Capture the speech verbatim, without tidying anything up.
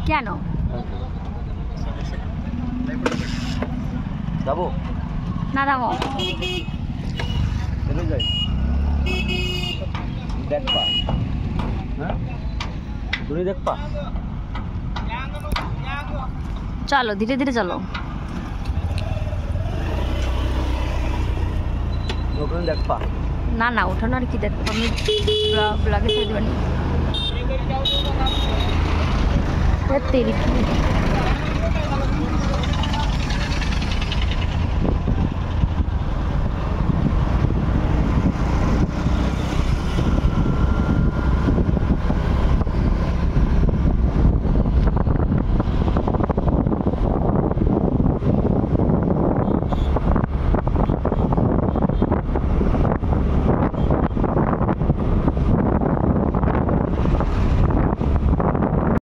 কেন যাবো না নামো চলে যাই দেখবা হ্যাঁ তুমি দেখবা চলো ধীরে ধীরে চলো ওখানে দেখবা না না ওঠানো আর কি দেখবো আমি ব্লগে ছেড়ে দেবেন।